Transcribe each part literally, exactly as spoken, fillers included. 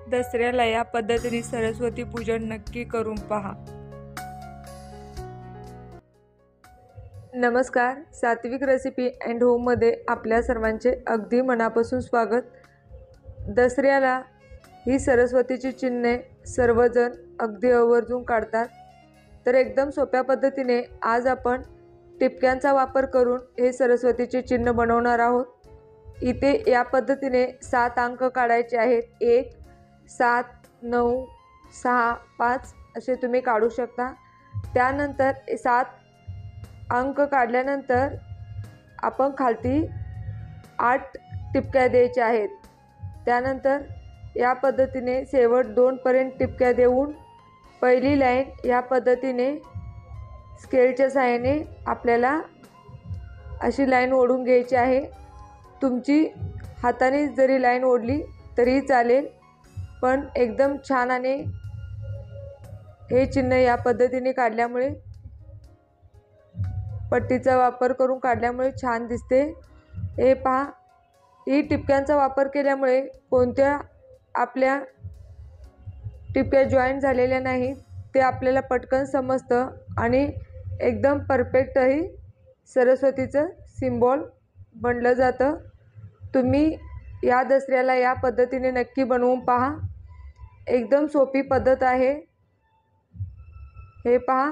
दसऱ्याला या पद्धतीने सरस्वती पूजन नक्की करून पहा। नमस्कार, सात्विक रेसिपी अँड होममध्ये आपल्या सर्वांचे अगदी मनापासून स्वागत। दसऱ्याला ही सरस्वतीची चिन्हे सर्वजण अगदी आवर्जून काढतात, तर एकदम सोप्या पद्धतीने आज आपण टिपक्यांचा वापर करून हे सरस्वतीचे चिन्ह बनवणार आहोत। इथे या पद्धतीने सात अंक काढायचे आहेत। एक, सात, नऊ, सहा, पाच असे तुम्ही काढू शकता। त्यानंतर सात अंक काढल्यानंतर आपण खालती आठ टिपक्या द्यायच्या आहेत। त्यानंतर या पद्धतीने शेवट दोन पर्यंत टिपक्या देऊन पहिली लाईन या पद्धतीने स्केलच्या सहाय्याने आपल्याला अशी लाईन ओढून घ्यायची आहे। तुमची हाताने जरी लाईन ओढली तरी चालेल, पण एकदम छान आणि हे चिन्ह या पद्धतीने काढल्यामुळे पट्टीचा वापर करून काढल्यामुळे छान दिसते। हे पहा, ही टिपक्यांचा वापर केल्यामुळे कोणत्या आपल्या टिपक्या जॉईंट झालेल्या नाहीत ते आपल्याला पटकन समजतं आणि एकदम परफेक्ट ही सरस्वतीचं सिम्बॉल बनलं जातं। तुम्ही या दसऱ्याला या पद्धतीने नक्की बनवून पहा। एकदम सोपी पद्धत आहे। हे पहा,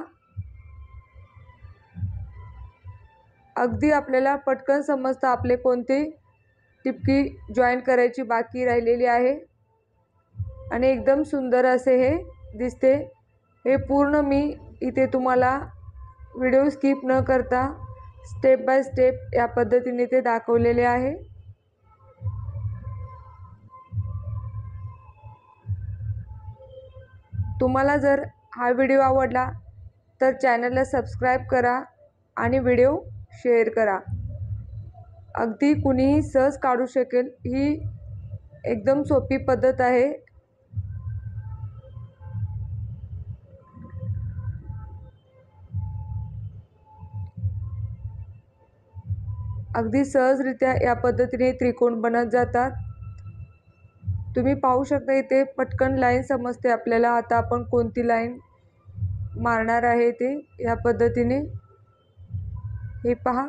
अगदी आपल्याला पटकन समजतं आपले कोणते टिपकी जॉईंट करायची बाकी राहिलेली आहे आणि एकदम सुंदर असे हे दिसते। हे पूर्ण मी इथे तुम्हाला व्हिडिओ स्किप न करता स्टेप बाय स्टेप या पद्धतीने ते दाखवलेले आहे। तुम्हाला जर हा व्हिडिओ आवडला तर चॅनलला सबस्क्राईब करा आणि व्हिडिओ शेअर करा। अगदी कुणीही सहज काढू शकेल, ही एकदम सोपी पद्धत आहे। अगदी सहजरित्या या पद्धतीने त्रिकोण बनत जातात। तुम्ही पाहू शकता इथे पटकन लाईन समजते आपल्याला आता आपण कोणती लाईन मारणार आहे ते या पद्धतीने। हे पहा,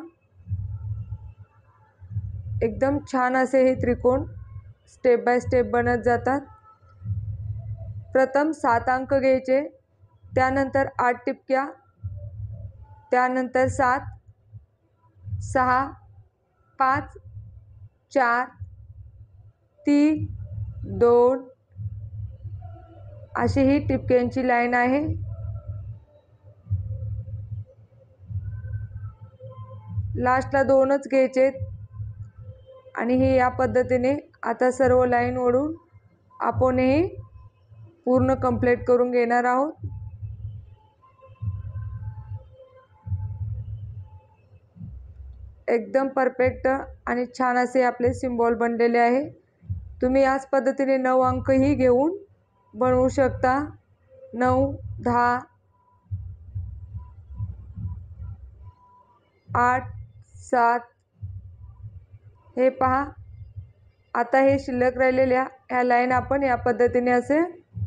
एकदम छान असे हे त्रिकोण स्टेप बाय स्टेप बनत जातात। प्रथम सात अंक घ्यायचे, त्यानंतर आठ टिपक्या, त्यानंतर सात, सहा, पाच, चार, तीन, दोन अशी ही टिपक्यांची लाईन आहे। लास्टला दोनच घ्यायचे आणि हे या पद्धतीने आता सर्व लाईन ओढून आपण हे पूर्ण कंप्लीट करून घेणार आहोत। एकदम परफेक्ट आणि छान असे आपले सिम्बॉल बनलेले आहे। तुम्ही याच पद्धतीने नऊ अंकही घेऊन बनवू शकता। नऊ, दहा, आठ, सात। हे पहा, आता हे शिल्लक राहिलेल्या ह्या लाईन आपण या पद्धतीने असे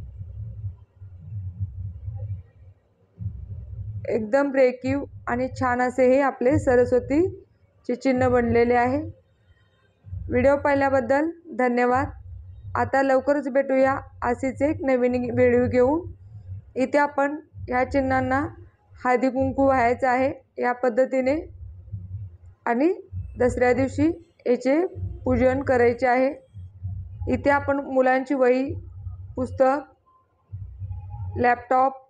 एकदम रेखीव आणि छान असे हे आपले सरस्वतीचे चिन्ह बनलेले आहे। व्हिडिओ पाहिल्याबद्दल धन्यवाद। आता लवकरच भेटूया अशीच एक नवीन व्हिडिओ घेऊन। इथे आपण ह्या चिन्हांना हळदी कुंकू व्हायचं आहे या पद्धतीने आणि दसऱ्या दिवशी याचे पूजन करायचे आहे। इथे आपण मुलांची वही, पुस्तक, लॅपटॉप